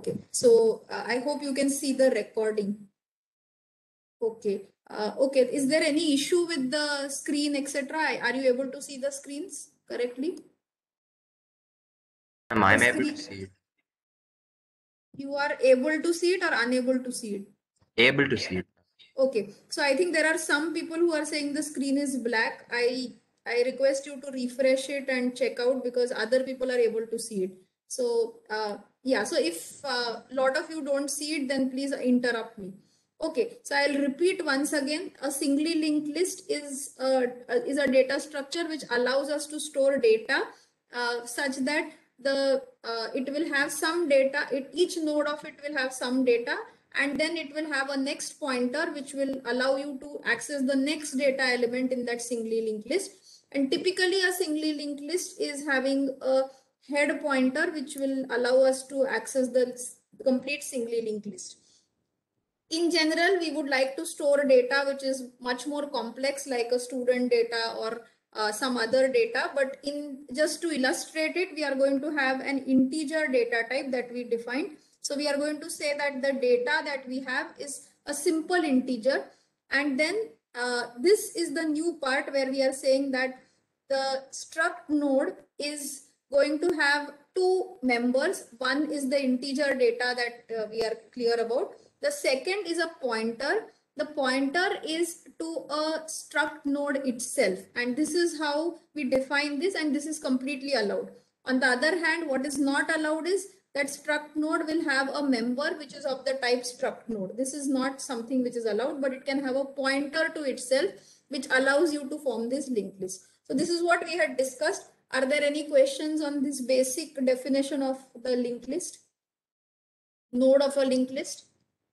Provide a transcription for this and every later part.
Okay, so I hope you can see the recording. Okay. Okay, is there any issue with the screen, etc.? Are you able to see the screens correctly? I'm able to see it. You are able to see it or unable to see it? Able to see it. Okay, so I think there are some people who are saying the screen is black. I request you to refresh it and check out because other people are able to see it. So yeah, so if a lot of you don't see it, then please interrupt me. Okay, so I'll repeat once again. A singly linked list is a data structure which allows us to store data such that it will have some data. Each node of it will have some data, and then it will have a next pointer which will allow you to access the next data element in that singly linked list. And typically a singly linked list is having a head pointer which will allow us to access the complete singly linked list. In general, we would like to store data which is much more complex, like a student data or some other data, but in just to illustrate it, we are going to have an integer data type that we defined. So we are going to say that the data that we have is a simple integer, and then this is the new part where we are saying that the struct node is going to have two members. One is the integer data that we are clear about. The second is a pointer. The pointer is to a struct node itself, and this is how we define this, and this is completely allowed. On the other hand, what is not allowed is that struct node will have a member which is of the type struct node. This is not something which is allowed, but it can have a pointer to itself which allows you to form this linked list. So this is what we had discussed. Are there any questions on this basic definition of the linked list? Node of a linked list?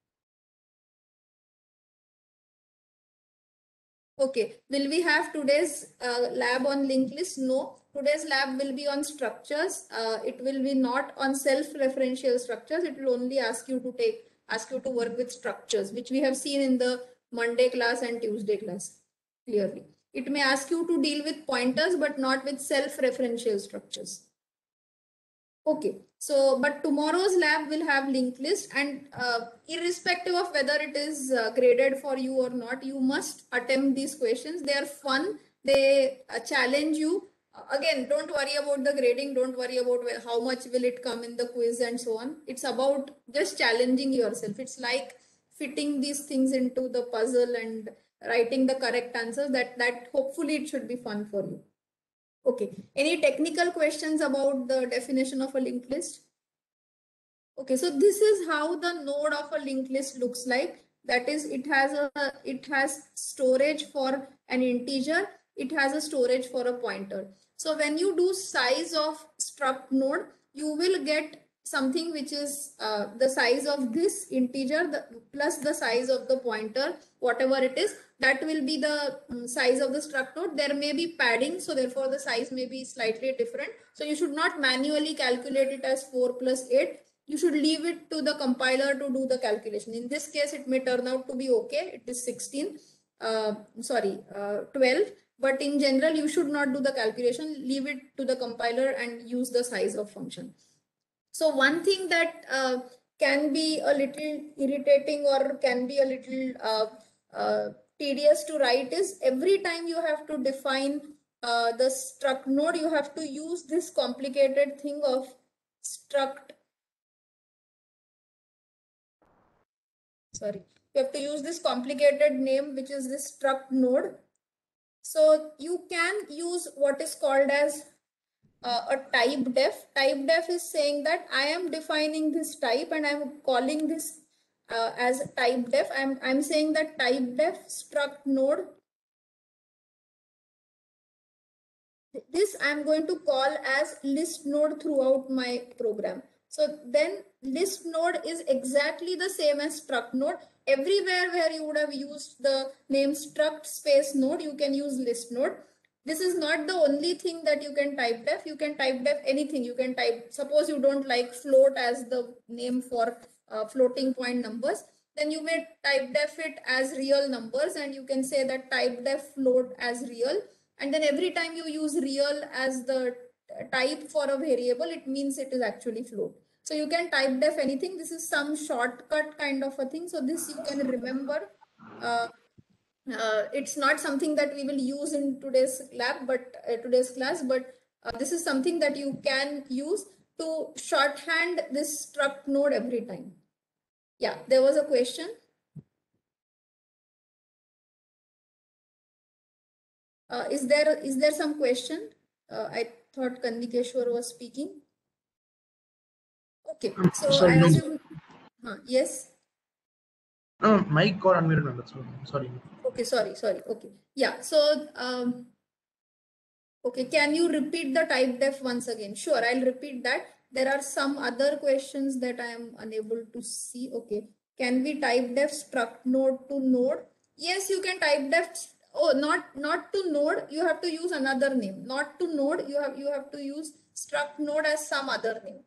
Okay, will we have today's lab on linked list? No, today's lab will be on structures. It will be not on self-referential structures. It will only ask you to work with structures, which we have seen in the Monday class and Tuesday class clearly. It may ask you to deal with pointers, but not with self-referential structures. Okay, so but tomorrow's lab will have linked list, and irrespective of whether it is graded for you or not, you must attempt these questions. They are fun. They challenge you. Again, don't worry about the grading. Don't worry about how much will it come in the quiz and so on. It's about just challenging yourself. It's like fitting these things into the puzzle and writing the correct answers. That hopefully it should be fun for you. Okay, any technical questions about the definition of a linked list? Okay, so this is how the node of a linked list looks like. That is, it has storage for an integer, it has a storage for a pointer. So when you do size of struct node, you will get something which is the size of this integer plus the size of the pointer, whatever it is, that will be the size of the struct node. There may be padding, so therefore the size may be slightly different. So you should not manually calculate it as 4 plus 8. You should leave it to the compiler to do the calculation. In this case, it may turn out to be okay. It is 12. But in general, you should not do the calculation. Leave it to the compiler and use the size of function. So one thing that can be a little irritating or can be a little tedious to write is every time you have to define the struct node, you have to use this complicated thing of struct. Sorry, you have to use this complicated name, which is this struct node. So you can use what is called as a type def. Type def is saying that I am defining this type and I'm calling this as type def. I'm saying that type def struct node. This I'm going to call as list node throughout my program. So then list node is exactly the same as struct node. Everywhere where you would have used the name struct space node, you can use list node. This is not the only thing that you can type def. You can type def anything. You can type, suppose you don't like float as the name for floating point numbers, then you may type def it as real numbers, and you can say that type def float as real. And then every time you use real as the type for a variable, it means it is actually float. So you can type def anything. This is some shortcut kind of a thing. So this you can remember. It's not something that we will use in today's lab, but today's class, but this is something that you can use to shorthand this struct node every time. Yeah, there was a question. Is there some question? I thought Kandikeshwar was speaking. Okay, so sorry, I assume, yes. No, mic got unmuted. Sorry. Okay, sorry. Okay, yeah. So okay, can you repeat the type def once again? Sure, I'll repeat that. There are some other questions that I am unable to see. Okay, can we type def struct node to node? Yes, you can type def. Oh, not to node. You have to use another name. Not to node. You have to use struct node as some other name.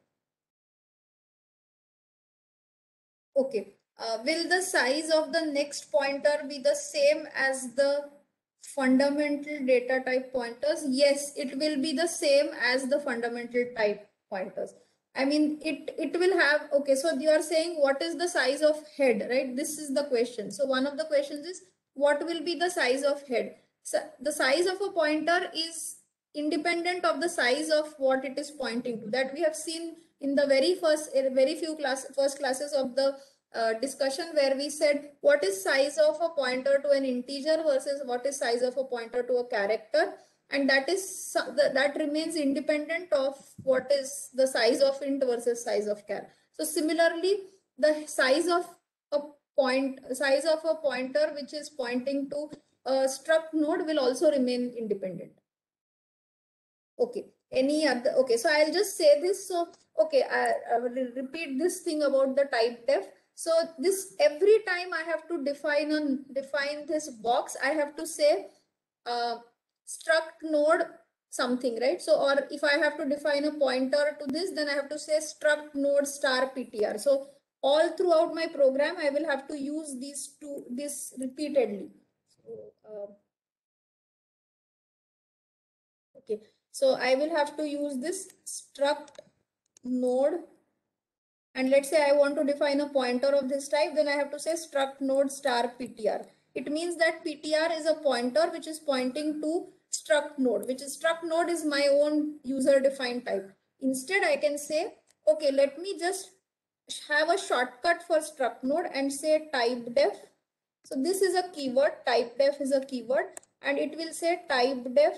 Okay. Will the size of the next pointer be the same as the fundamental data type pointers? Yes, it will be the same as the fundamental type pointers. I mean, it will have, okay, so you are saying what is the size of head, right? This is the question. So one of the questions is what will be the size of head? So the size of a pointer is independent of the size of what it is pointing to. That we have seen in the very few first classes of the discussion, where we said what is size of a pointer to an integer versus what is size of a pointer to a character, and that remains independent of what is the size of int versus size of char. So similarly, the size of a pointer which is pointing to a struct node will also remain independent. Okay, any other? Okay, so I'll just say this. So okay, I will repeat this thing about the type def. So this, every time I have to define this box, I have to say struct node something, right? So, or if I have to define a pointer to this, then I have to say struct node star ptr. So all throughout my program, I will have to use this repeatedly. So, okay, so I will have to use this struct node, and let's say I want to define a pointer of this type, then I have to say struct node star ptr. It means that ptr is a pointer which is pointing to struct node, which is struct node is my own user defined type. Instead, I can say, okay, let me just have a shortcut for struct node and say type def. So this is a keyword, type def is a keyword, and it will say type def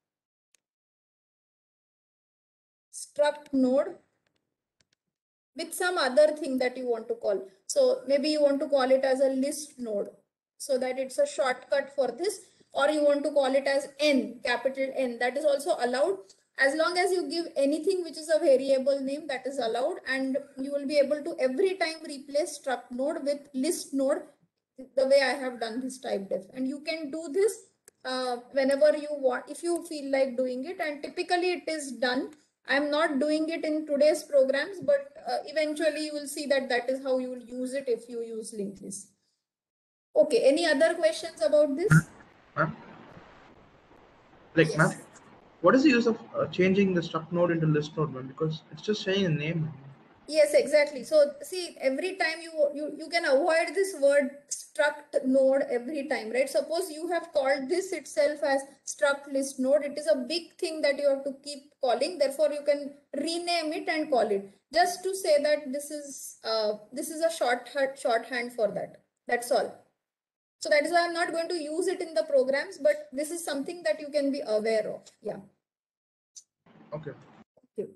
struct node with some other thing that you want to call. So maybe you want to call it as a list node so that it's a shortcut for this, or you want to call it as n, capital N. That is also allowed, as long as you give anything which is a variable name, that is allowed, and you will be able to every time replace struct node with list node the way I have done this type def. And you can do this whenever you want, if you feel like doing it, and typically it is done. I'm not doing it in today's programs, but eventually you will see that that is how you will use it if you use linked list. Okay, any other questions about this? Ma'am? Like, Yes. ma'am, what is the use of changing the struct node into list node, ma'am? Because it's just saying a name. Yes, exactly. So see, every time you can avoid this word struct node every time, right? Suppose you have called this itself as struct list node. It is a big thing that you have to keep calling. Therefore, you can rename it and call it, just to say that this is a shorthand for that. That's all. So that is why I'm not going to use it in the programs, but this is something that you can be aware of. Yeah. Okay. Okay.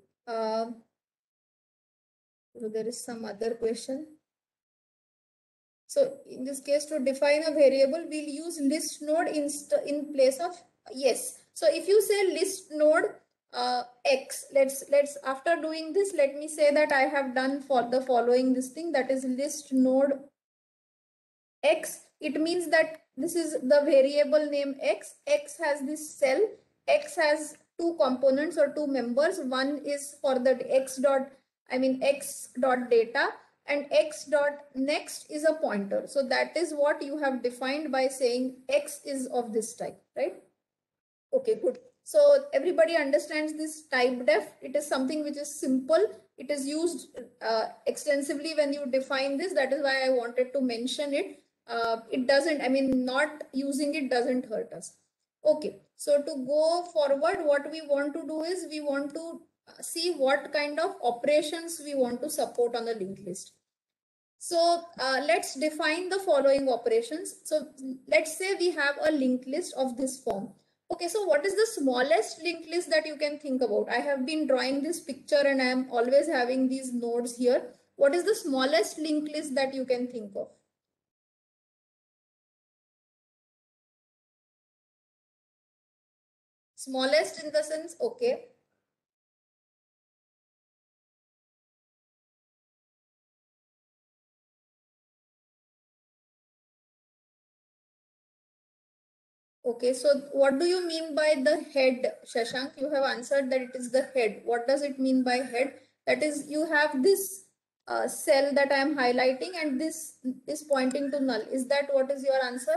So there is some other question. So in this case, to define a variable, we'll use list node in place of yes. So if you say list node x, let's after doing this, let me say that I have done for the following this thing, that is list node x. It means that this is the variable name x. X has this cell. X has two components or two members. One is for the x dot data, and x dot next is a pointer. So that is what you have defined by saying x is of this type, right? Okay, good. So everybody understands this type def. It is something which is simple. It is used extensively when you define this. That is why I wanted to mention it. It doesn't, I mean, not using it doesn't hurt us. Okay, so to go forward, what we want to do is we want to see what kind of operations we want to support on the linked list. So let's define the following operations. So let's say we have a linked list of this form. Okay, so what is the smallest linked list that you can think about? I have been drawing this picture and I am always having these nodes here. What is the smallest linked list that you can think of? Smallest in the sense, okay. Okay, so what do you mean by the head, Shashank? You have answered that it is the head. What does it mean by head? That is, you have this cell that I am highlighting and this is pointing to null. Is that what is your answer?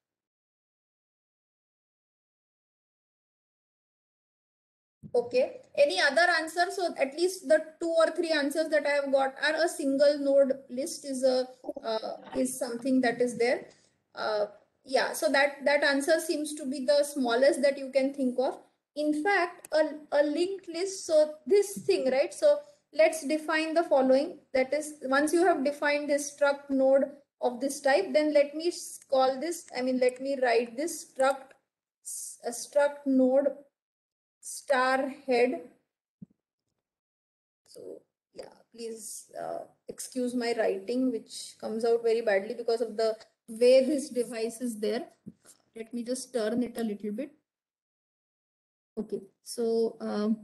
Okay. Any other answer? So at least the 2 or 3 answers that I have got are a single node list is something that is there. Yeah, so that answer seems to be the smallest that you can think of. In fact, a linked list, so this thing, right? So let's define the following. That is, once you have defined this struct node of this type, then let me call this, I mean, let me write this struct node star head. So yeah, please excuse my writing, which comes out very badly because of the way this device is there. Let me just turn it a little bit. Okay, so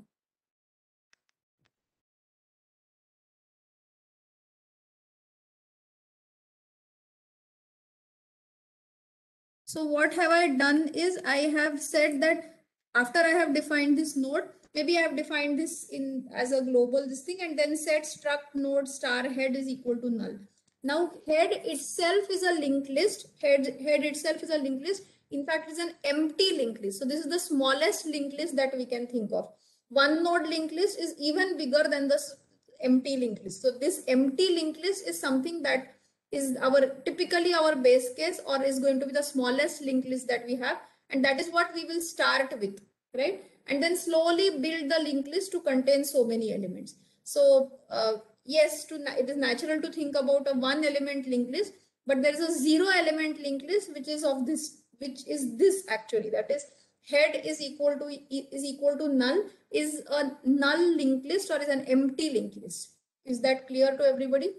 so what have I done is I have said that after I have defined this node, maybe I have defined this in as a global this thing and then set struct node star head is equal to null. Now head itself is a linked list. Head itself is a linked list. In fact, it's an empty linked list. So this is the smallest linked list that we can think of. One node linked list is even bigger than the empty linked list. So this empty linked list is something that is typically our base case or is going to be the smallest linked list that we have, and that is what we will start with, right? And then slowly build the linked list to contain so many elements. So yes, it is natural to think about a 1 element linked list, but there is a 0 element linked list which is this actually, that is head is equal to null, is a null linked list or is an empty linked list. Is that clear to everybody?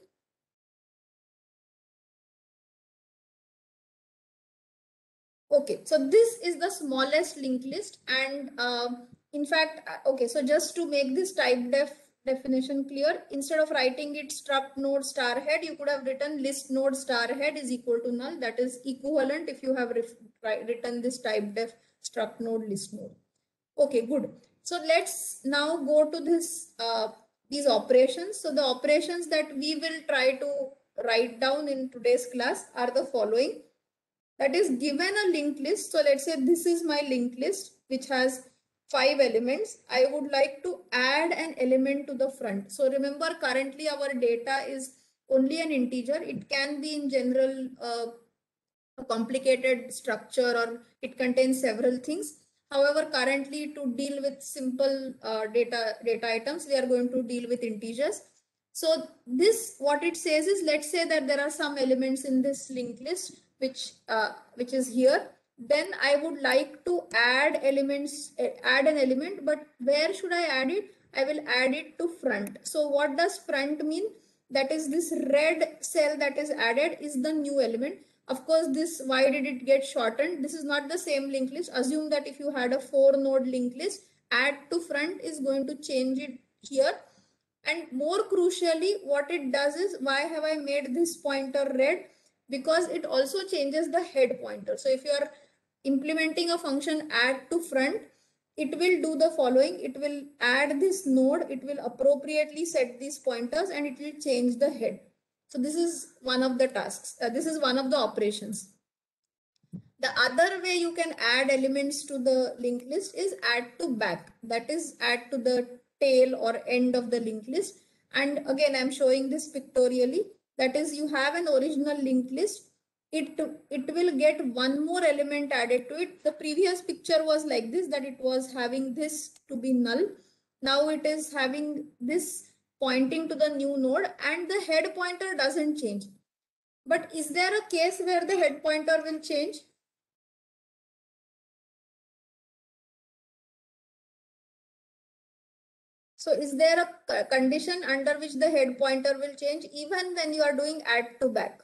Okay, so this is the smallest linked list, and in fact, okay, so just to make this type definition clear, instead of writing it struct node star head, you could have written list node star head is equal to null. That is equivalent if you have written this type def struct node list node. Okay, good. So let's now go to this these operations. So the operations that we will try to write down in today's class are the following. That is, given a linked list, so let's say this is my linked list which has 5 elements. I would like to add an element to the front. So remember, currently our data is only an integer. It can be in general a complicated structure or it contains several things. However, currently to deal with simple data items, we are going to deal with integers. So this, what it says is, let's say that there are some elements in this linked list which is here. Then I would like to add an element, but where should I add it? I will add it to front. So what does front mean? That is, this red cell that is added is the new element. Of course, this, why did it get shortened? This is not the same linked list. Assume that if you had a 4 node linked list, add to front is going to change it here. And more crucially, what it does is, why have I made this pointer red? Because it also changes the head pointer. So if you are implementing a function add to front, it will do the following. It will add this node, it will appropriately set these pointers, and it will change the head. So this is one of the tasks. This is one of the operations. The other way you can add elements to the linked list is add to back. That is add to the tail or end of the linked list. And again, I'm showing this pictorially. That is, you have an original linked list. It will get one more element added to it. The previous picture was like this, that it was having this to be null. Now it is having this pointing to the new node, and the head pointer doesn't change. But is there a case where the head pointer will change? So is there a condition under which the head pointer will change even when you are doing add to back?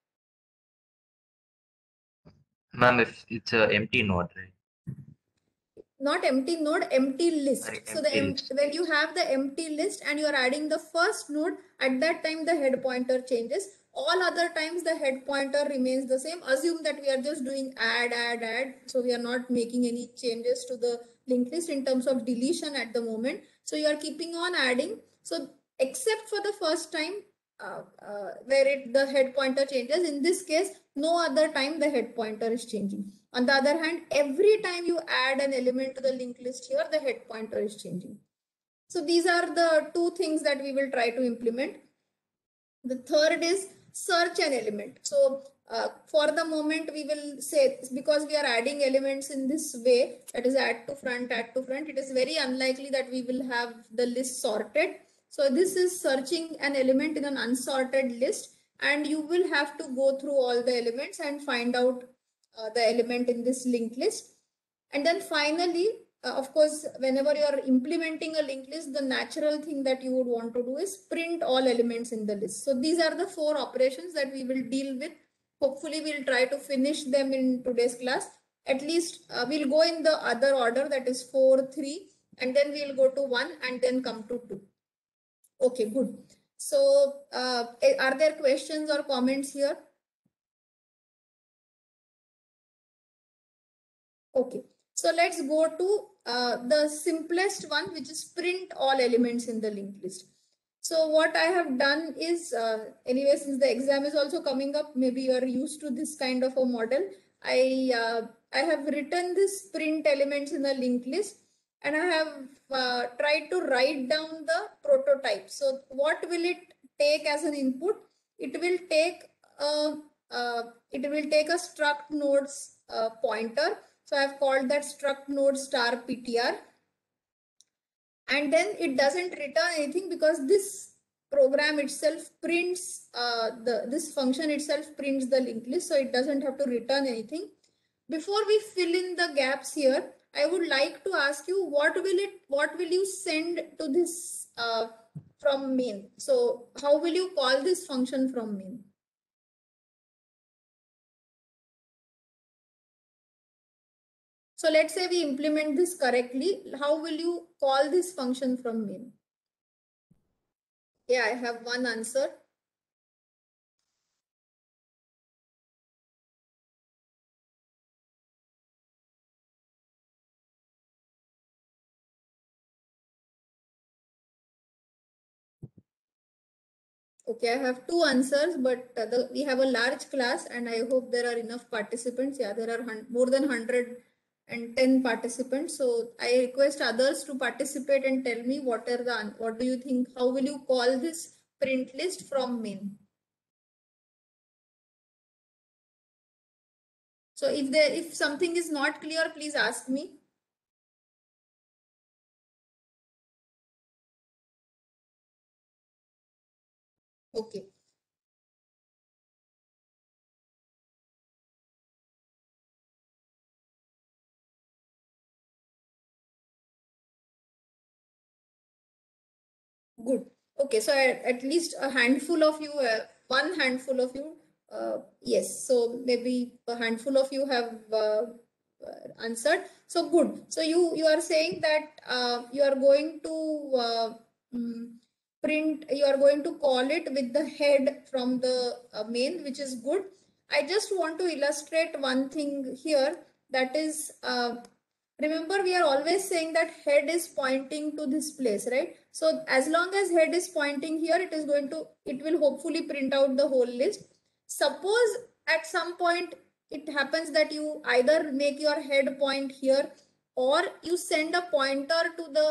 Ma'am, if it's a empty node, right? Not empty node, empty list. Sorry, So empty list. when you have the empty list and you are adding the first node, at that time the head pointer changes. All other times the head pointer remains the same. Assume that we are just doing add. So we are not making any changes to the linked list in terms of deletion at the moment. So you are keeping on adding. So except for the first time where the head pointer changes, in this case, no other time the head pointer is changing. On the other hand, every time you add an element to the linked list here, the head pointer is changing. So these are the two things that we will try to implement. The third is search an element. So for the moment, we will say, because we are adding elements in this way, that is add to front, it is very unlikely that we will have the list sorted. So this is searching an element in an unsorted list, and you will have to go through all the elements and find out the element in this linked list. And then finally, of course, whenever you are implementing a linked list, the natural thing that you would want to do is print all elements in the list. So these are the 4 operations that we will deal with. Hopefully, we'll try to finish them in today's class. At least we'll go in the other order, that is 4, 3, and then we'll go to 1 and then come to 2. Okay, good. So are there questions or comments here? Okay, so let's go to the simplest one, which is print all elements in the linked list. So what I have done is, anyway, since the exam is also coming up, maybe you are used to this kind of a model. I have written this print elements in a linked list, and I have tried to write down the prototype. So what will it take as an input? It will take a struct nodes pointer. So I've called that struct node star PTR. And then it doesn't return anything because this program itself prints this function itself prints the linked list. So it doesn't have to return anything. Before we fill in the gaps here, I would like to ask you, what will you send to this from main? So how will you call this function from main? So let's say we implement this correctly. How will you call this function from main? Yeah, I have one answer. Okay, I have 2 answers, but we have a large class and I hope there are enough participants. Yeah, there are more than 110 participants. So I request others to participate and tell me what do you think, how will you call this print list from main? So if something is not clear, please ask me. Okay. Good. Okay, so at least a handful of you, one handful of you, yes. So maybe a handful of you have answered. So good. So you are saying that you are going to print. You are going to call it with the head from the main, which is good. I just want to illustrate one thing here. That is. Remember, we are always saying that head is pointing to this place, right? So as long as head is pointing here, it will hopefully print out the whole list. Suppose at some point it happens that you either make your head point here, or you send a pointer to the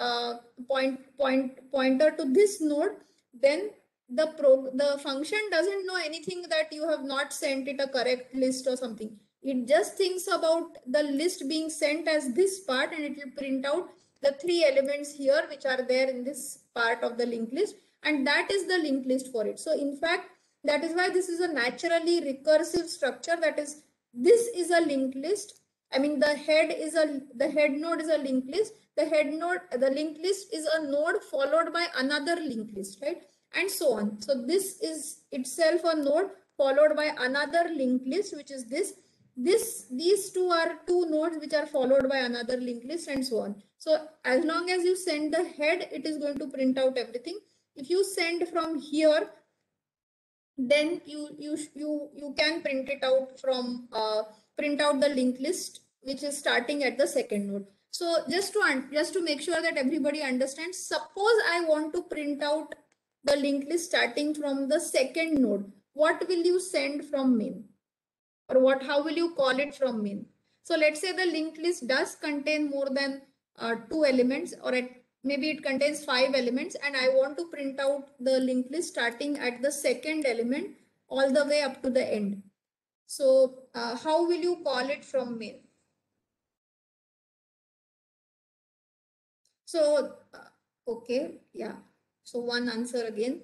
pointer to this node, then the function doesn't know anything that you have not sent it a correct list or something. It just thinks about the list being sent as this part, and it will print out the 3 elements here which are there in this part of the linked list, and that is the linked list for it. So in fact, that is why this is a naturally recursive structure. That is, this is a linked list. I mean, the head node is a linked list. The linked list is a node followed by another linked list, right? And so on. So this is itself a node followed by another linked list, which is this. These two are 2 nodes which are followed by another linked list, and so on. So as long as you send the head, it is going to print out everything. If you send from here, then you can print it out from print out the linked list which is starting at the second node. So just to make sure that everybody understands, suppose I want to print out the linked list starting from the second node. What will you send from main, or how will you call it from main? So let's say the linked list does contain more than 2 elements, or maybe it contains 5 elements, and I want to print out the linked list starting at the second element all the way up to the end. So how will you call it from main? So okay, yeah. So one answer again.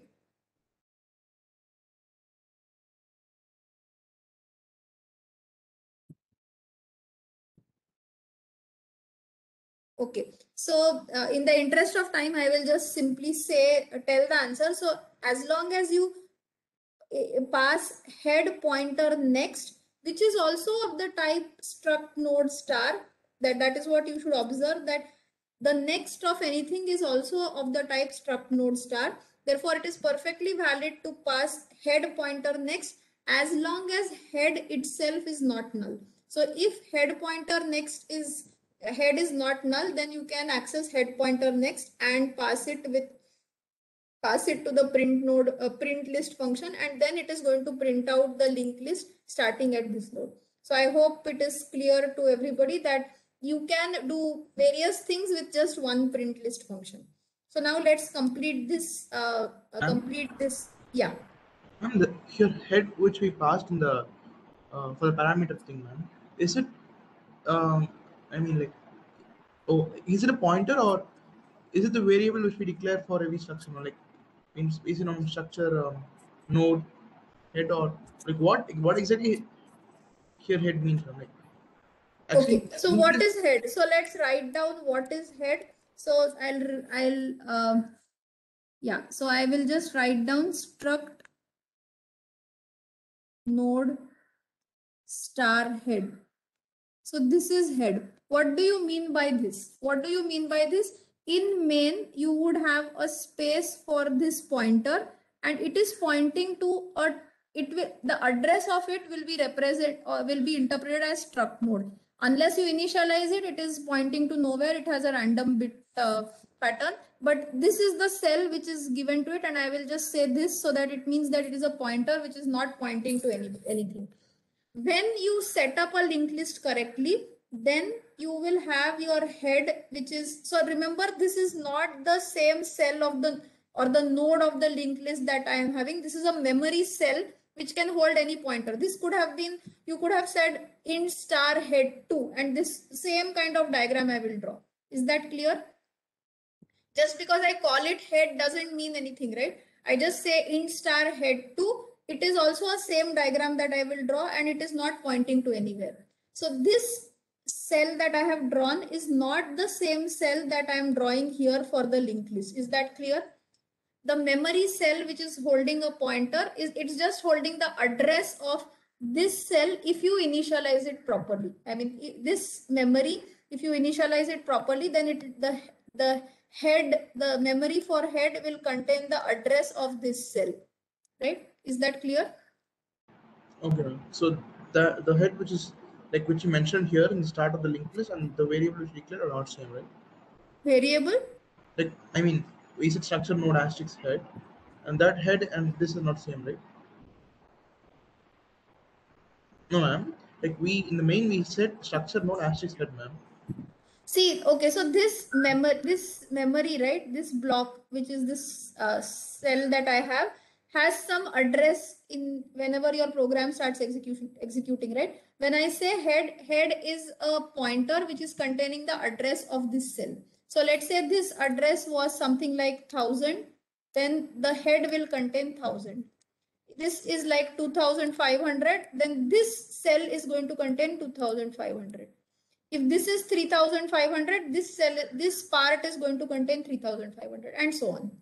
Okay, so in the interest of time, I will just simply say, tell the answer. So as long as you pass head pointer next, which is also of the type struct node star, that is what you should observe, that the next of anything is also of the type struct node star. Therefore, it is perfectly valid to pass head pointer next as long as head itself is not null. So if head pointer next is head is not null, then you can access head pointer next and pass it to the print node print list function, and then it is going to print out the linked list starting at this node. So I hope it is clear to everybody that you can do various things with just one print list function. So now let's complete this. Yeah. And your head which we passed in the for the parameter thing, man, is it I mean, like, oh, is it a pointer, or is it the variable which we declare for every structure? Like, is it on structure node head, or like what exactly here head means? Like, actually, Okay, so what is head? So let's write down what is head. So yeah, so I will just write down struct node star head. So this is head. What do you mean by this? What do you mean by this? In main, you would have a space for this pointer, and it is pointing to the address of it will be interpreted as struct node. Unless you initialize it, it is pointing to nowhere. It has a random bit pattern, but this is the cell which is given to it, and I will just say this so that it means that it is a pointer which is not pointing to anything. When you set up a linked list correctly, then you will have your head, which is, so remember, this is not the same cell of the node of the linked list that I am having. This is a memory cell which can hold any pointer. This could have been, you could have said int star head 2, and this same kind of diagram I will draw. Is that clear? Just because I call it head doesn't mean anything, right? I just say int star head 2. It is also a same diagram that I will draw, and it is not pointing to anywhere. So this cell that I have drawn is not the same cell that I am drawing here for the linked list. Is that clear? The memory cell which is holding a pointer, it's just holding the address of this cell if you initialize it properly. I mean, this memory, if you initialize it properly, then the memory for head will contain the address of this cell, right? Is that clear? Okay, so the head which is like which you mentioned here in the start of the linked list and the variable which you declared are not same, right? Variable? Like, I mean, is it structure node asterisk head, and that head and this is not same, right? No, ma'am. Like we in the main we said structure node asterisk head, ma'am. See, okay, so this memory, right? This block, which is this cell that I have, has some address in whenever your program starts executing, right? When I say head is a pointer which is containing the address of this cell. So let's say this address was something like 1000, then the head will contain 1000. This is like 2500, then this cell is going to contain 2500. If this is 3500, this part is going to contain 3500 and so on.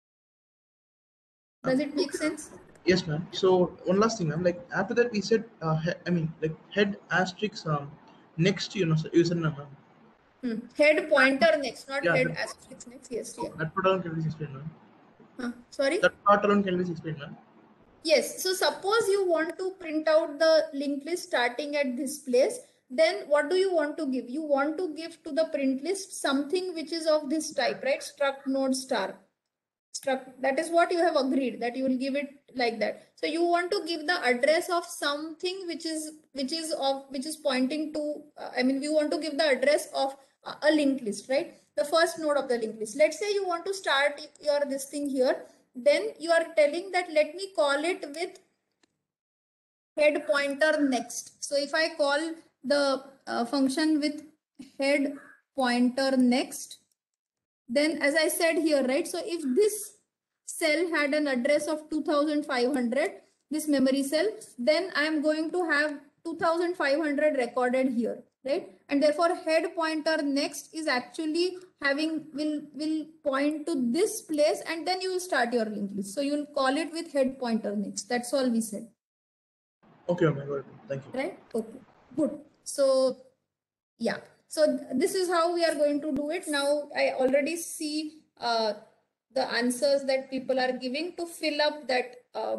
Does it make sense? Yes, ma'am. So one last thing, ma'am. Like after that, we said, like head asterisk next. You said, no, ma'am. Head pointer next, not Yeah, head asterisk next. Yes, yeah. that part alone can be explained, ma'am. Sorry? That part alone can be explained, ma'am. Yes. So suppose you want to print out the linked list starting at this place. Then what do you want to give? You want to give to the print list something which is of this type, right? Struct node star. That is what you have agreed, that you will give it like that. So you want to give the address of something which is pointing to we want to give the address of a linked list, right? The first node of the linked list. Let's say you want to start your this thing here, then you are telling that let me call it with head pointer next. So if I call the function with head pointer next, then as I said here, right? So if this cell had an address of 2500, this memory cell, then I am going to have 2500 recorded here, right? And therefore head pointer next is actually will point to this place, and then you will start your linked list. So you will call it with head pointer next. That's all we said. Okay, okay, got it. Thank you. Right? Okay, good. So yeah, so this is how we are going to do it. Now I already see the answers that people are giving to fill up that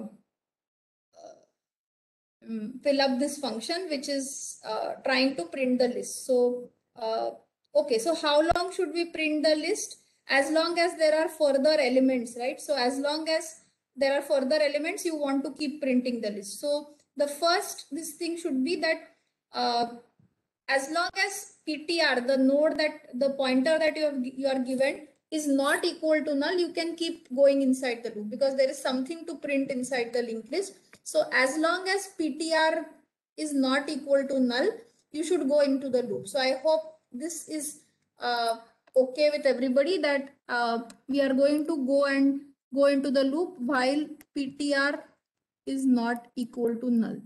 fill up this function which is trying to print the list. So okay, so how long should we print the list? As long as there are further elements, right? So as long as there are further elements, you want to keep printing the list. So the first this thing should be that as long as PTR, the node that the pointer that you are given is not equal to null, you can keep going inside the loop because there is something to print inside the linked list. So as long as PTR is not equal to null, you should go into the loop. So I hope this is okay with everybody, that we are going to go into the loop while PTR is not equal to null.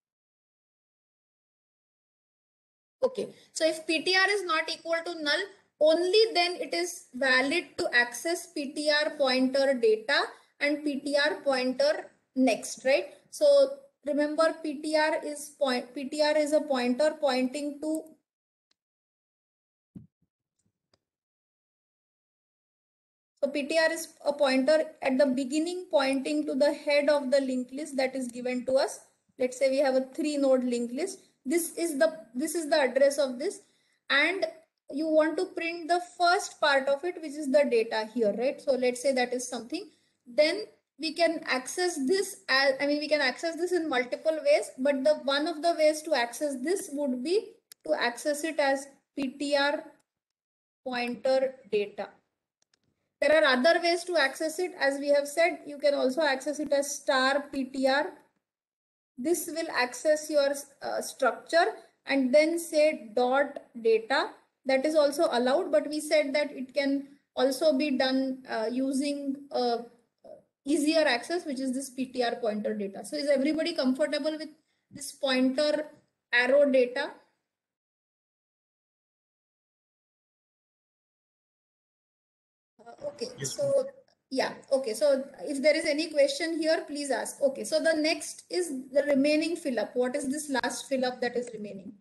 Okay, so if PTR is not equal to null, only then it is valid to access PTR pointer data and PTR pointer next, right? So remember, PTR is a pointer pointing to So PTR is a pointer at the beginning pointing to the head of the linked list that is given to us. Let's say we have a 3-node linked list. This is the address of this, and you want to print the first part of it, which is the data here, right? So let's say that is something. Then we can access this as we can access this in multiple ways, but the one of the ways to access this would be to access it as PTR pointer data. There are other ways to access it. As we have said, you can also access it as star PTR. This will access your structure and then say dot data. That is also allowed, but we said that it can also be done using easier access, which is this PTR pointer data. So is everybody comfortable with this pointer arrow data? Okay, Yes, so yeah, okay, so if there is any question here, please ask. Okay, so the next is the remaining fill up. What is this last fill up that is remaining?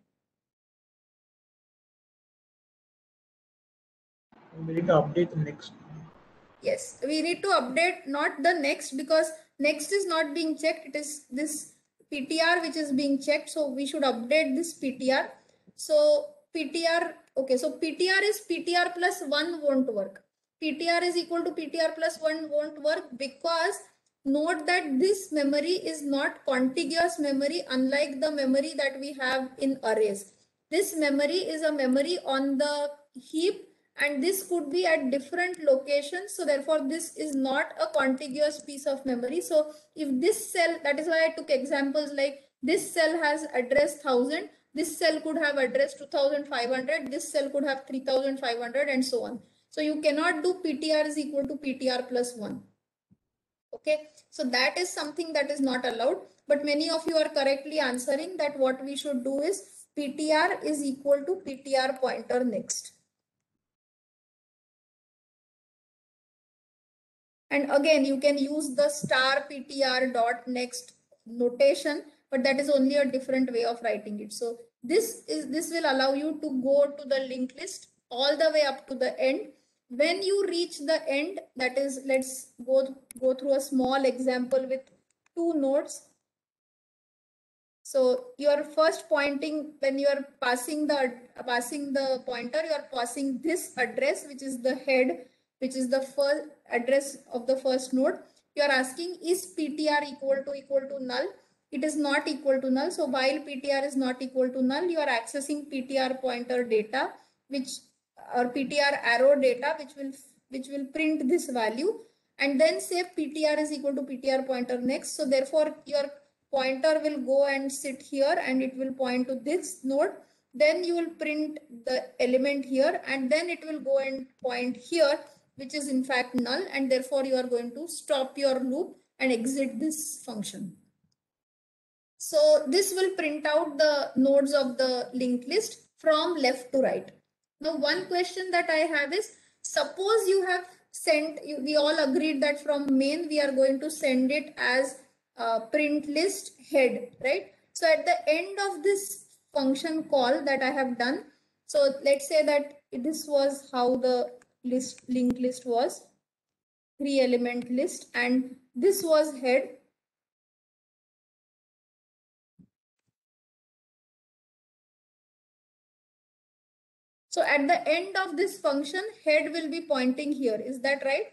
we need to update the next. Yes, we need to update not the next, because next is not being checked. It is this PTR which is being checked. So we should update this PTR. So PTR, okay, so PTR is PTR plus 1 won't work. PTR is equal to PTR plus 1 won't work because note that this memory is not contiguous memory, unlike the memory that we have in arrays. This memory is a memory on the heap, and this could be at different locations. So therefore, this is not a contiguous piece of memory. So if this cell, that is why I took examples like this cell has address 1000, this cell could have address 2500, this cell could have 3500, and so on. So you cannot do PTR is equal to PTR plus 1. Okay, so that is something that is not allowed, but many of you are correctly answering that what we should do is PTR is equal to PTR pointer next. And again, you can use the star PTR dot next notation, but that is only a different way of writing it. So this will allow you to go to the linked list all the way up to the end. When you reach the end, that is, let's go through a small example with 2 nodes. So you are first pointing, when you are passing the pointer, you are passing this address, which is the head, which is the first address of the first node. You are asking, is PTR equal to null? It is not equal to null. So while PTR is not equal to null, you are accessing PTR pointer data, or PTR arrow data, which will print this value, and then say PTR is equal to PTR pointer next. So therefore your pointer will go and sit here and it will point to this node. Then you will print the element here, and then it will go and point here, which is in fact null, and therefore you are going to stop your loop and exit this function. So this will print out the nodes of the linked list from left to right. Now, one question that I have is, suppose you have sent, we all agreed that from main we are going to send it as print list head, right? So at the end of this function call that I have done, so let's say that this was how the linked list was, 3 element list, and this was head. So at the end of this function, head will be pointing here. Is that right?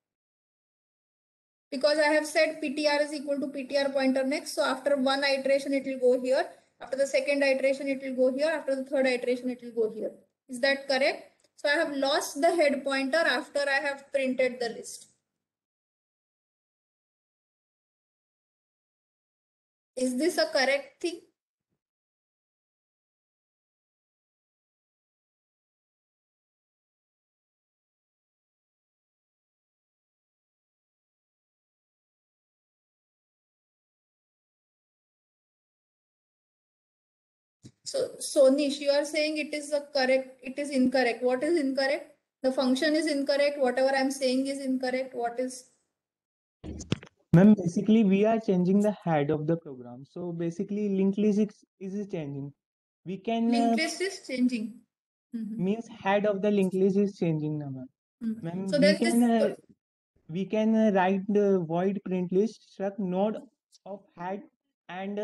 Because I have said PTR is equal to PTR pointer next. So after one iteration, it will go here. After the second iteration, it will go here. After the third iteration, it will go here. Is that correct? So I have lost the head pointer after I have printed the list. Is this a correct thing? So Nish, you are saying it is incorrect. What is incorrect? The function is incorrect. Whatever I'm saying is incorrect. What is? Ma'am, basically we are changing the head of the program. So basically linked list is changing. We can Linked list is changing. means head of the linked list is changing now, ma'am. Ma'am, So there's this. we can write the void print list struct node of head, and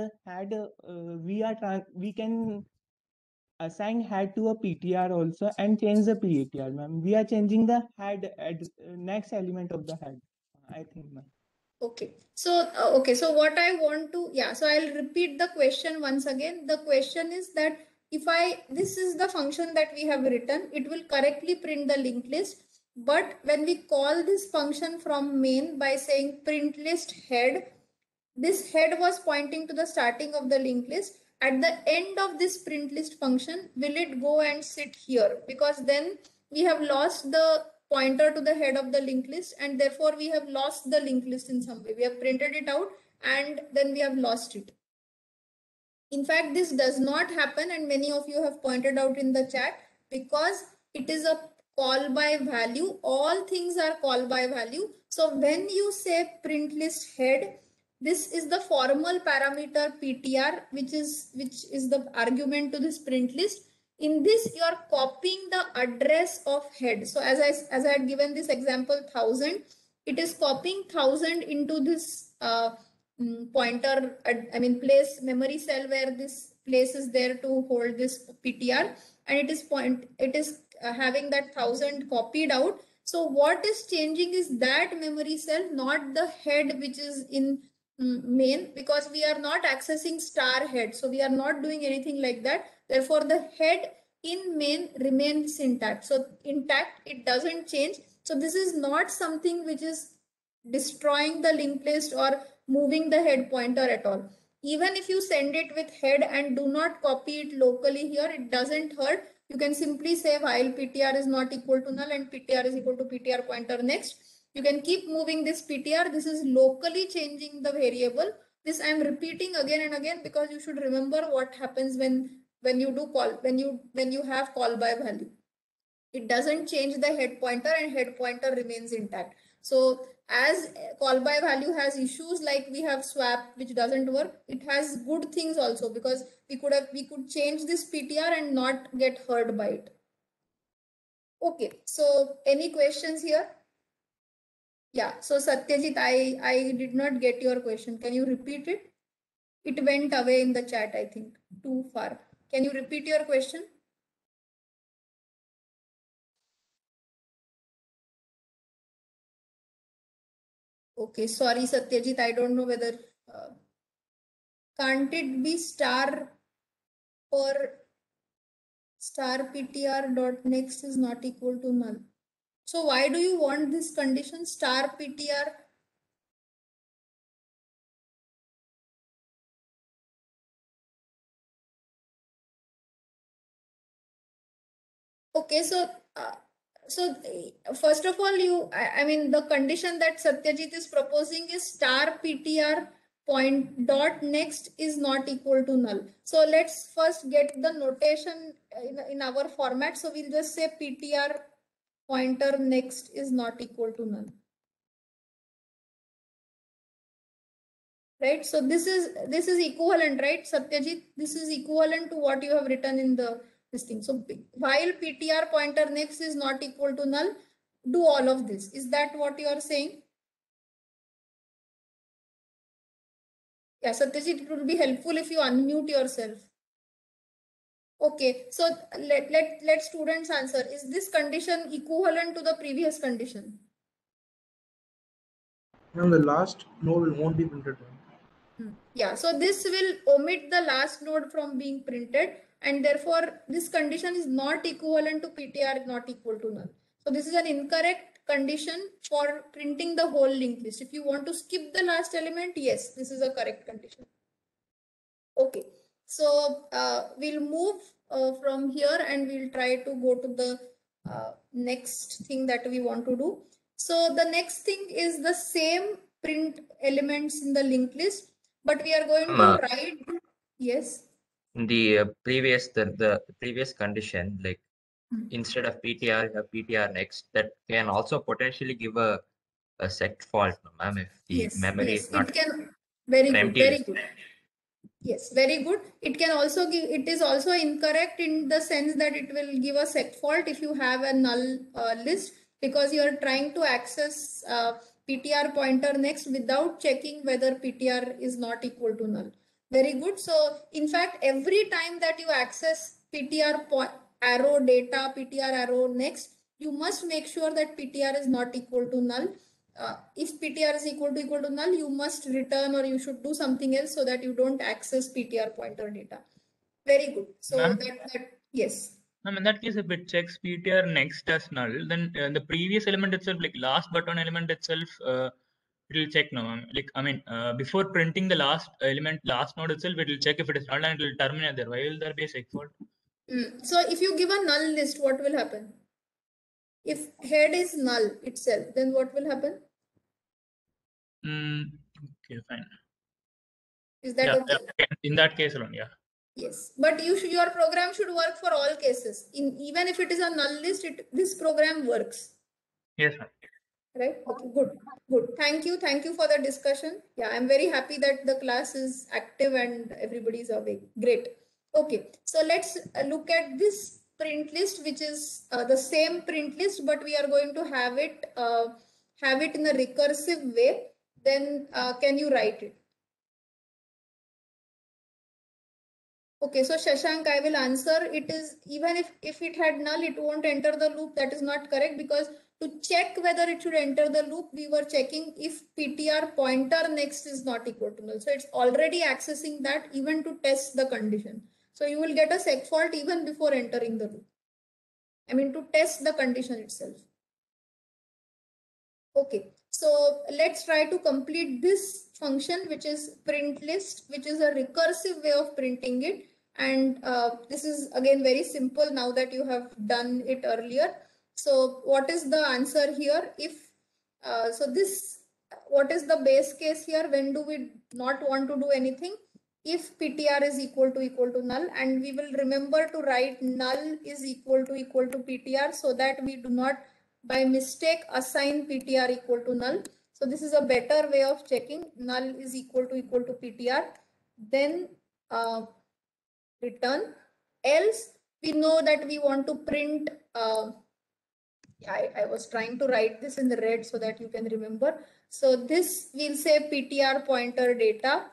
we can assign head to a PTR also and change the PTR, ma'am. We are changing the head at next element of the head, I think, ma'am. Okay. So what I want to, so I'll repeat the question once again. The question is that this is the function that we have written, it will correctly print the linked list. But when we call this function from main by saying print list head, this head was pointing to the starting of the linked list. At the end of this print list function, will it go and sit here? Because then we have lost the pointer to the head of the linked list, and therefore we have lost the linked list in some way. We have printed it out and then we have lost it. In fact, this does not happen, and many of you have pointed out in the chat, because it is a call by value. All things are call by value. So when you say print list head, this is the formal parameter PTR, which is the argument to this print list. In this, you are copying the address of head. So as I had given this example 1000, it is copying 1000 into this pointer, place memory cell where this place is there to hold this PTR, and it is having that 1000 copied out. So what is changing is that memory cell, not the head which is in main, because we are not accessing star head. So we are not doing anything like that. Therefore, the head in main remains intact. So intact, it doesn't change. So this is not something which is destroying the linked list or moving the head pointer at all. Even if you send it with head and do not copy it locally here, it doesn't hurt. You can simply say while PTR is not equal to null and PTR is equal to PTR pointer next. You can keep moving this PTR. This is locally changing the variable. This I am repeating again and again because you should remember what happens when you do call, when you have call by value. It doesn't change the head pointer and head pointer remains intact. So as call by value has issues like we have swap which doesn't work, it has good things also because we could change this PTR and not get hurt by it. Okay, so any questions here? Yeah, so Satyajit, I did not get your question. Can you repeat it? It went away in the chat, I think, too far. Can you repeat your question? Okay, sorry, Satyajit, I don't know whether can't it be star or star PTR dot next is not equal to null? So why do you want this condition star PTR? Okay, so first of all, I mean the condition that Satyajit is proposing is star PTR point dot next is not equal to null. So let's first get the notation in our format. So we'll just say PTR pointer next is not equal to null. Right, so this is equivalent, right, Satyajit? This is equivalent to what you have written in this thing. So while PTR pointer next is not equal to null, do all of this. Is that what you are saying? Yeah, Satyajit, it would be helpful if you unmute yourself. Okay, so let students answer. Is this condition equivalent to the previous condition? Now the last node won't be printed. Yeah, so this will omit the last node from being printed, and therefore this condition is not equivalent to PTR not equal to null. So this is an incorrect condition for printing the whole linked list. If you want to skip the last element, yes, this is a correct condition. Okay, so we'll move from here and we'll try to go to the next thing that we want to do. So the next thing is the same print elements in the linked list, but we are going to write, yes. The previous condition, like instead of PTR, you have PTR next. That can also potentially give a sect fault, ma'am, if the memory is not it can. Very good, empty very list. good. Yes, very good. It can also give, it is also incorrect in the sense that it will give a sect fault if you have a null list, because you are trying to access PTR pointer next without checking whether PTR is not equal to null. Very good. So in fact, every time that you access PTR arrow data, PTR arrow next, you must make sure that PTR is not equal to null. If PTR is equal to null, you must return or you should do something else so that you don't access PTR pointer data. Very good. So yes. Ma'am, in that case, if it checks PTR next as null, then the previous element itself, like last button element itself, it will check now. Like, I mean, before printing the last element, last node itself, it will check if it is null and it will terminate there. Why will there be a sect fault? So if you give a null list, what will happen? If head is null itself, then what will happen? Okay, fine. Is that okay? Yeah, in that case alone, yeah. Yes, but your program should work for all cases. Even if it is a null list, this program works. Yes, ma'am. Right? Okay, good. Thank you for the discussion. Yeah, I'm very happy that the class is active and everybody is awake. Great. Okay, so let's look at this print list, which is the same print list, but we are going to have it in a recursive way. Then can you write it? Okay, so Shashank, I will answer. It is, even if it had null, it won't enter the loop. That is not correct, because to check whether it should enter the loop, we were checking if PTR pointer next is not equal to null. So it's already accessing that even to test the condition. So you will get a seg fault even before entering the loop. I mean, to test the condition itself. Okay, so let's try to complete this function, which is print list, which is a recursive way of printing it. And this is again very simple now that you have done it earlier. So what is the answer here? If what is the base case here? When do we not want to do anything? If PTR is equal to null, and we will remember to write null is equal to PTR so that we do not by mistake assign PTR equal to null. So this is a better way of checking null is equal to PTR. Then return. Else we know that we want to print. I was trying to write this in the red so that you can remember. So this will say PTR pointer data.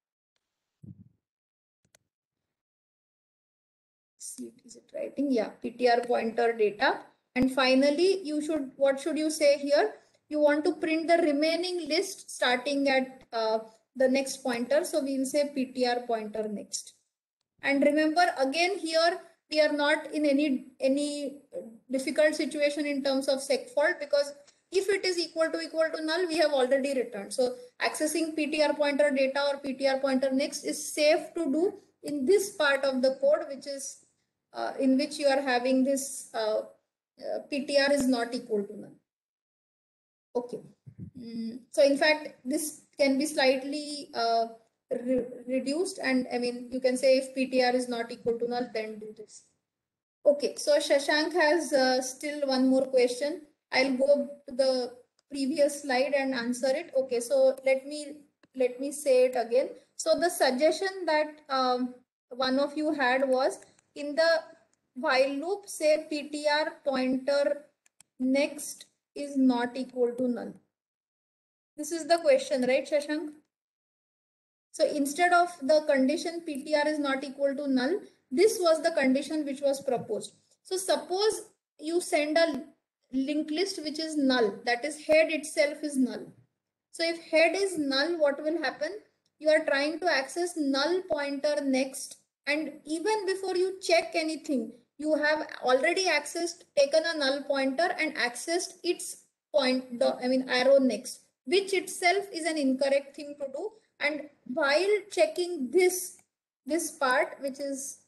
See, is it writing? Yeah, PTR pointer data. And finally, what should you say here? You want to print the remaining list starting at the next pointer. So we will say PTR pointer next. And remember, again here, we are not in any difficult situation in terms of seg fault, because if it is equal to null, we have already returned. So accessing PTR pointer data or PTR pointer next is safe to do in this part of the code, which is in which you are having this PTR is not equal to null. Okay. So in fact, this can be slightly reduced, and I mean, you can say if PTR is not equal to null, then do this. Okay, so Shashank has still one more question. I'll go to the previous slide and answer it. Okay, so let me say it again. So the suggestion that one of you had was, in the while loop, say PTR pointer next is not equal to null. This is the question, right, Shashank? So instead of the condition PTR is not equal to null, this was the condition which was proposed. So suppose you send a linked list which is null, that is head itself is null. So if head is null, what will happen? You are trying to access null pointer next, and even before you check anything, you have already taken a null pointer and accessed its arrow next, which itself is an incorrect thing to do. And while checking this part, which is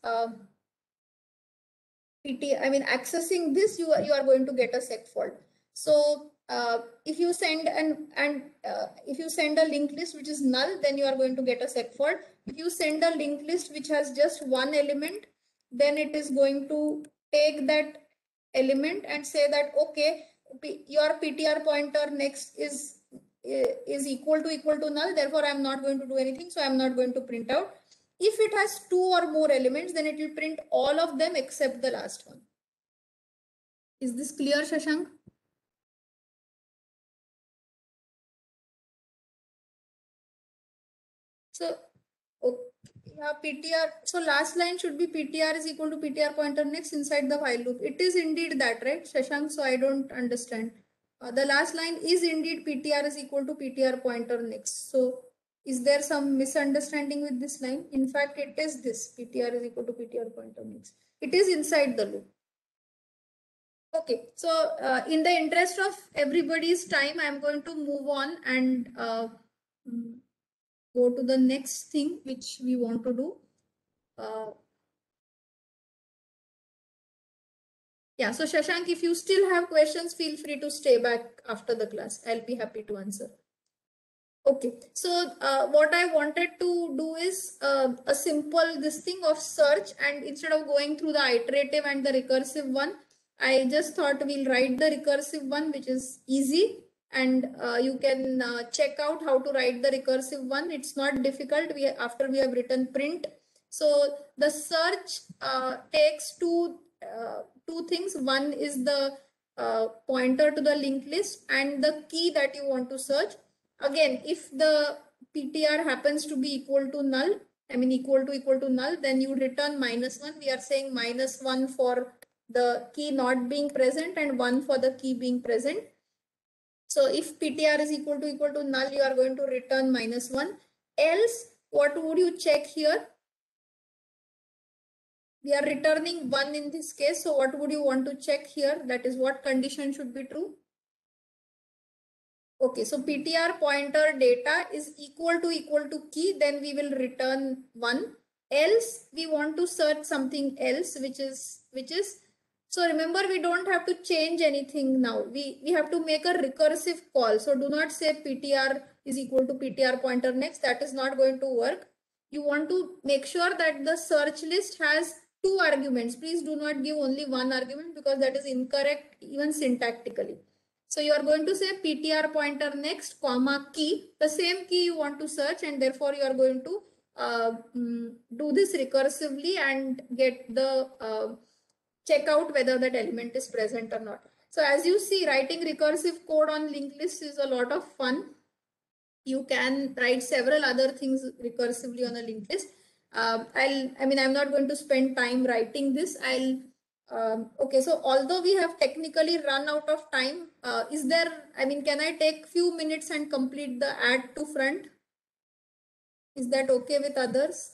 accessing this, you are going to get a seg fault. So if you send if you send a linked list which is null, then you are going to get a seg fault. If you send a linked list which has just one element, then it is going to take that element and say that, okay, your PTR pointer next is equal to null, therefore I'm not going to do anything, so I'm not going to print out. If it has two or more elements, then it will print all of them except the last one. Is this clear, Shashank? So yeah, PTR. So last line should be PTR is equal to PTR pointer next inside the while loop. It is indeed that, right, Shashank? So I don't understand. The last line is indeed PTR is equal to PTR pointer next. So is there some misunderstanding with this line? In fact, it is this PTR is equal to PTR pointer next. It is inside the loop. Okay, so in the interest of everybody's time, I'm going to move on and go to the next thing which we want to do. Yeah, so Shashank, if you still have questions, feel free to stay back after the class. I'll be happy to answer. Okay, so what I wanted to do is a simple this thing of search, and instead of going through the iterative and the recursive one, I just thought we'll write the recursive one, which is easy, and you can check out how to write the recursive one. It's not difficult. After we have written print, so the search takes two things. One is the pointer to the linked list and the key that you want to search. Again, if the PTR happens to be equal to null, equal to null, then you return -1. We are saying -1 for the key not being present and 1 for the key being present. So if PTR is equal to null, you are going to return -1. Else, what would you check here? We are returning 1 in this case. So what would you want to check here? That is, what condition should be true? Okay, so PTR pointer data is equal to key, then we will return 1. Else we want to search something else, which is, so remember, we don't have to change anything now. We have to make a recursive call. So do not say PTR is equal to PTR pointer next. That is not going to work. You want to make sure that the search list has 2 arguments. Please do not give only 1 argument, because that is incorrect even syntactically. So you are going to say PTR pointer next, comma, key, the same key you want to search, and therefore you are going to do this recursively and get the check out whether that element is present or not. So as you see, writing recursive code on linked list is a lot of fun. You can write several other things recursively on a linked list. I'm not going to spend time writing this. Okay, so although we have technically run out of time, can I take few minutes and complete the add to front? Is that okay with others?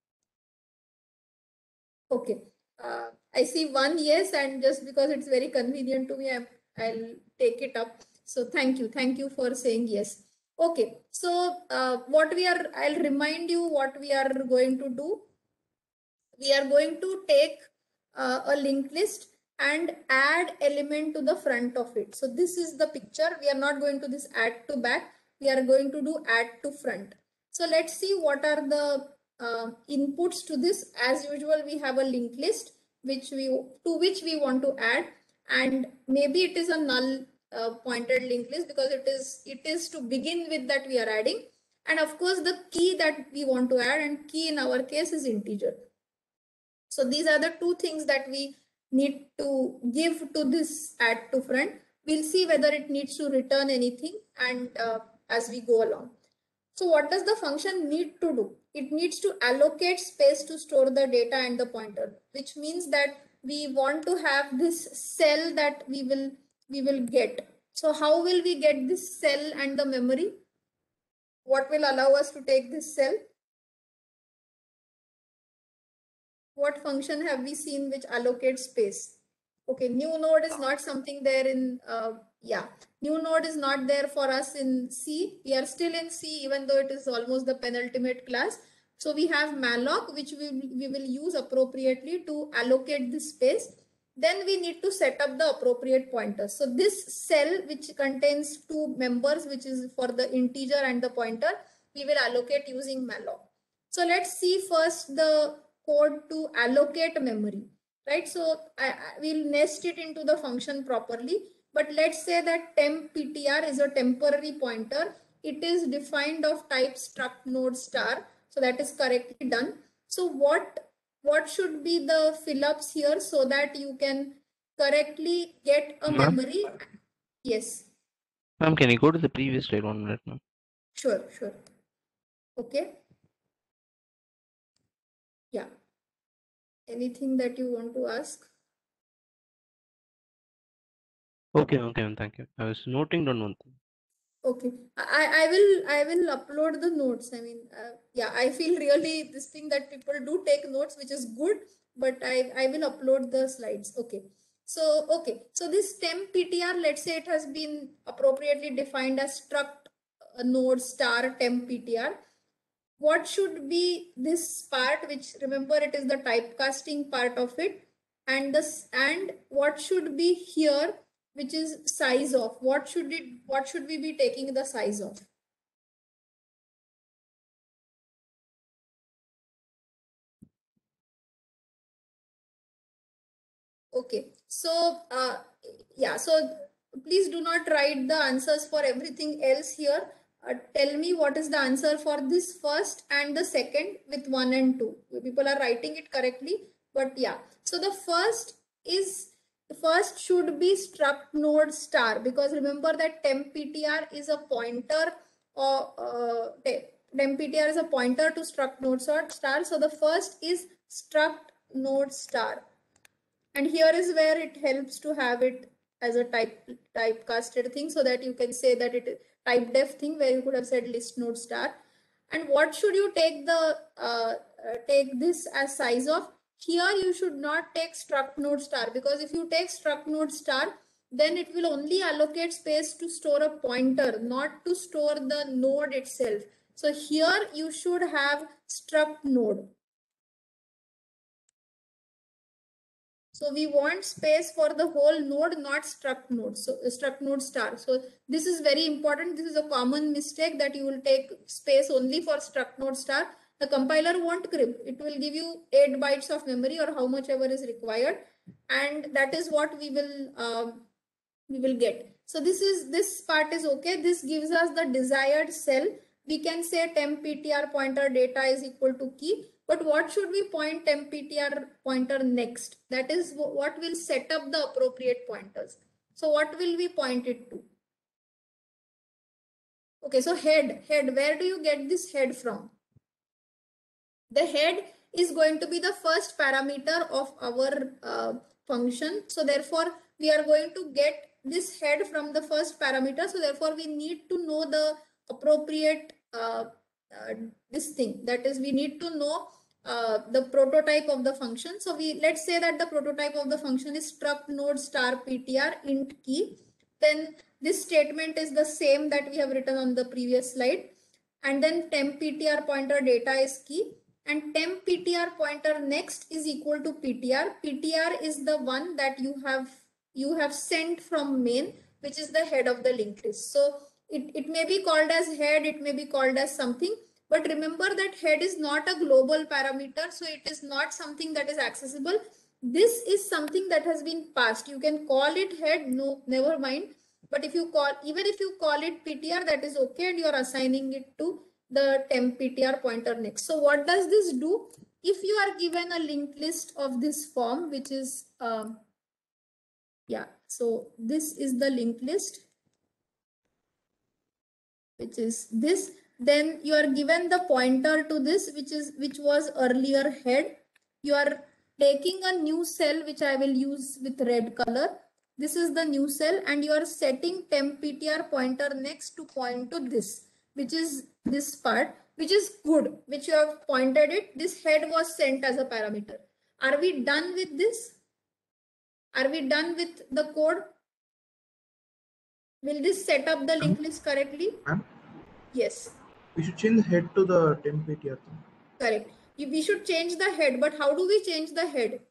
Okay, I see 1 yes, and just because it's very convenient to me, I'll take it up. So thank you for saying yes. Okay, so I'll remind you what we are going to do. We are going to take a linked list and add element to the front of it. So this is the picture. We are not going to this add to back. We are going to do add to front. So let's see what are the inputs to this. As usual, we have a linked list to which we want to add, and maybe it is a null pointed linked list, because it is to begin with that we are adding, and of course the key that we want to add, and key in our case is integer. So these are the 2 things that we need to give to this add to front. We'll see whether it needs to return anything, and as we go along. So what does the function need to do? It needs to allocate space to store the data and the pointer, which means that we want to have this cell that we will get. So how will we get this cell and the memory? What will allow us to take this cell? What function have we seen which allocates space? Okay, new node is not something there in, new node is not there for us in C. We are still in C, even though it is almost the penultimate class. So we have malloc, which we will use appropriately to allocate this space. Then we need to set up the appropriate pointers. So this cell, which contains 2 members, which is for the integer and the pointer, we will allocate using malloc. So let's see first the code to allocate memory, right? So we'll nest it into the function properly. But let's say that temp PTR is a temporary pointer. It is defined of type struct node star. So that is correctly done. So what should be the fill-ups here so that you can correctly get a memory? Yes. Ma'am, can you go to the previous slide 1 minute, ma'am? Sure. Okay. Yeah. Anything that you want to ask? Okay, thank you. I was noting down one thing. Okay, I will upload the notes. I feel really this thing that people do take notes, which is good, but I will upload the slides. Okay, so this temp PTR, let's say it has been appropriately defined as struct node star temp PTR. What should be this part, which remember it is the typecasting part of it, and what should be here, which is size of? What should we be taking the size of? Okay, so so please do not write the answers for everything else here. Tell me what is the answer for this first and the second with 1 and 2. People are writing it correctly, but yeah. So the first should be struct node star, because remember that temp PTR is a pointer, or temp PTR is a pointer to struct node star. So the first is struct node star. And here is where it helps to have it as a typecasted thing, so that you can say that it is type def thing, where you could have said list node star. And what should you take take this as size of? Here you should not take struct node star, because if you take struct node star, then it will only allocate space to store a pointer, not to store the node itself. So here you should have struct node. So we want space for the whole node, not struct node. So struct node star. So this is very important. This is a common mistake, that you will take space only for struct node star. The compiler won't crib. It will give you 8 bytes of memory, or how much ever is required, and that is what we will get. So this part is okay. This gives us the desired cell. We can say temp ptr pointer data is equal to key. But what should we point temp ptr pointer next? That is what will set up the appropriate pointers. So what will we point it to? Okay, so head. Where do you get this head from? The head is going to be the first parameter of our function. So therefore, we are going to get this head from the first parameter. So therefore, we need to know the appropriate this thing. That is, we need to know the prototype of the function. So let's say that the prototype of the function is struct node star ptr int key. Then this statement is the same that we have written on the previous slide. And then temp ptr pointer data is key. And temp ptr pointer next is equal to ptr. Ptr is the one that you have sent from main, which is the head of the linked list. So it may be called as head, it may be called as something. But remember that head is not a global parameter, so it is not something that is accessible. This is something that has been passed. You can call it head, no, never mind. But even if you call it ptr, that is okay, and you are assigning it to the temp ptr pointer next. So what does this do? If you are given a linked list of this form, which is so this is the linked list, which is this. Then you are given the pointer to this, which was earlier head. You are taking a new cell, which I will use with red color. This is the new cell, and you are setting temp ptr pointer next to point to this, which is this part, which is good, which you have pointed it. This head was sent as a parameter. Are we done with this? Are we done with the code? Will this set up the linked list correctly? Yes. We should change the head to the temp ptr thing. Correct. We should change the head, but how do we change the head?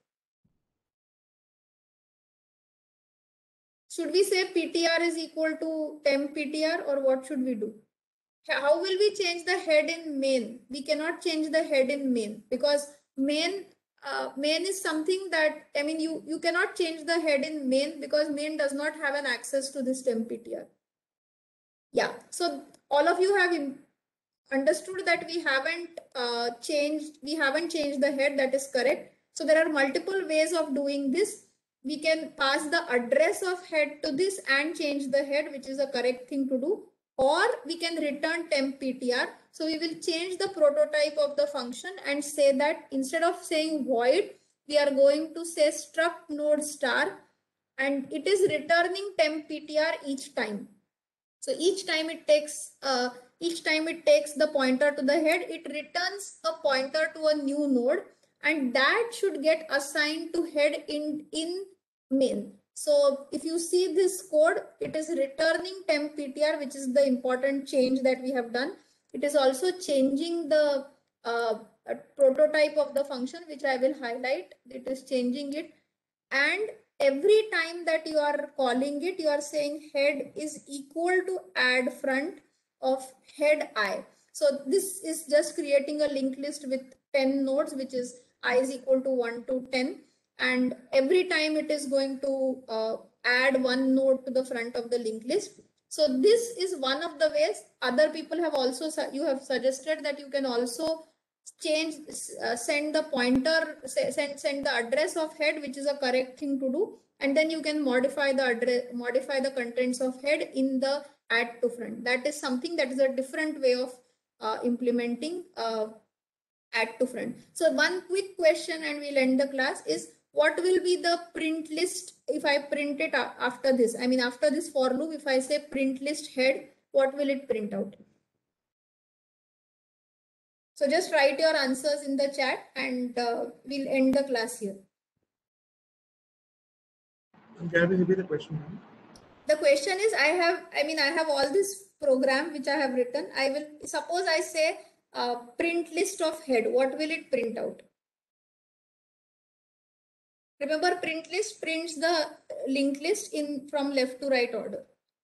Should we say ptr is equal to temp ptr, or what should we do? How will we change the head in main? We cannot change the head in main, because main is something that, I mean, you cannot change the head in main, because main does not have an access to this temp ptr. Yeah, so all of you have understood that we haven't changed the head. That is correct. So there are multiple ways of doing this. We can pass the address of head to this and change the head, which is a correct thing to do. Or we can return temp ptr. So we will change the prototype of the function and say that instead of saying void, we are going to say struct node star, and it is returning temp ptr each time. So each time it takes the pointer to the head, it returns a pointer to a new node, and that should get assigned to head in main. So if you see this code, it is returning temp ptr, which is the important change that we have done. It is also changing the prototype of the function, which I will highlight. It is changing it, and every time that you are calling it, you are saying head is equal to add front of head I. So this is just creating a linked list with 10 nodes, which is I is equal to 1 to 10. And every time it is going to add one node to the front of the linked list. So this is one of the ways. Other people have also, you have suggested that you can also send the pointer, send the address of head, which is a correct thing to do. And then you can modify the address, modify the contents of head in the add to front. That is something that is a different way of implementing add to front. So one quick question and we'll end the class is, what will be the print list if I print it after this? I mean, after this for loop, if I say print list head, what will it print out? So just write your answers in the chat and we'll end the class here. Can you repeat the question, ma'am? The question is, I have all this program which I have written. I will, suppose I say print list of head, what will it print out? Remember, print list prints the linked list in from left to right order.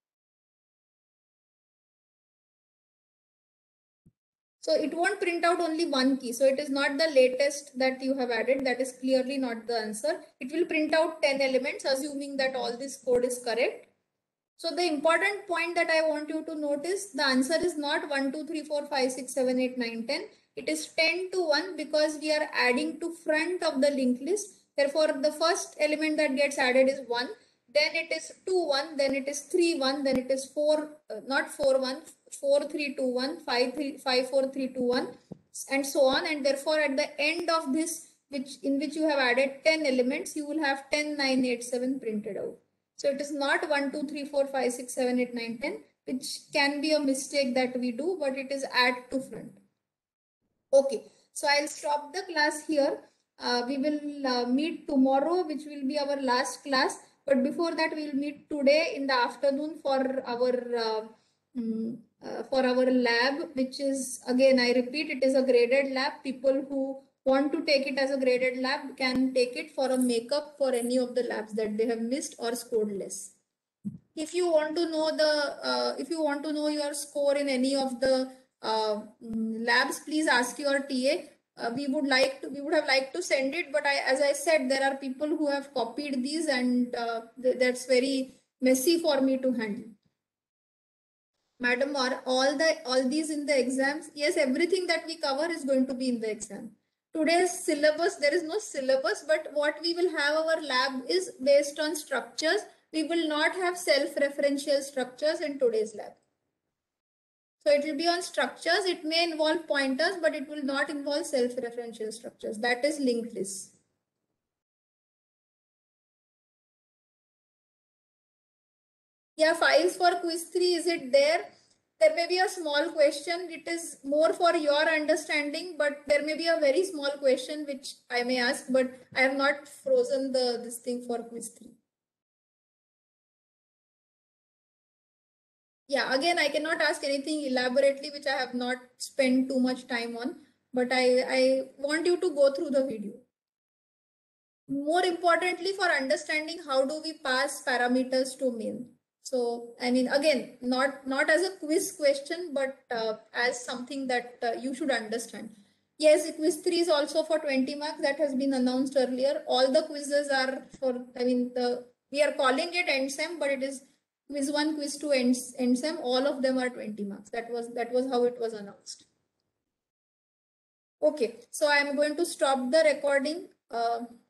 So it won't print out only one key. So it is not the latest that you have added. That is clearly not the answer. It will print out 10 elements, assuming that all this code is correct. So the important point that I want you to notice, the answer is not 1, 2, 3, 4, 5, 6, 7, 8, 9, 10. It is 10 to 1 because we are adding to front of the linked list. Therefore, the first element that gets added is 1. Then it is 2, 1. Then it is 3, 1. Then it is 4, not 4, 1. 4, 3, 2, 1, 5, 3, 5, 4, 3, 2, 1, and so on. And therefore, at the end of this, in which you have added 10 elements, you will have 10, 9, 8, 7 printed out. So it is not 1, 2, 3, 4, 5, 6, 7, 8, 9, 10, which can be a mistake that we do, but it is add to front. Okay, so I'll stop the class here. We will meet tomorrow, which will be our last class. But before that, we'll meet today in the afternoon for our lab, which is, again, I repeat, it is a graded lab. People who want to take it as a graded lab can take it for a makeup for any of the labs that they have missed or scored less. If you want to know your score in any of the labs, please ask your TA. We would have liked to send it, but as I said, there are people who have copied these, and that's very messy for me to handle. Madam, are all these in the exams? Yes, everything that we cover is going to be in the exam. Today's syllabus, there is no syllabus, but what we will have our lab is based on structures. We will not have self-referential structures in today's lab. So it will be on structures. It may involve pointers, but it will not involve self-referential structures. That is linked list. Yeah, files for quiz 3, is it there? There may be a small question. It is more for your understanding, but there may be a very small question which I may ask, but I have not frozen this thing for quiz 3. Yeah, again, I cannot ask anything elaborately which I have not spent too much time on, but I want you to go through the video. More importantly, for understanding how do we pass parameters to main. So, I mean, again, not as a quiz question, but as something that you should understand. Yes, quiz 3 is also for 20 marks. That has been announced earlier. All the quizzes are for, I mean, we are calling it EndSem, but it is quiz 1, quiz 2, EndSem. All of them are 20 marks. That was how it was announced. Okay, so I am going to stop the recording.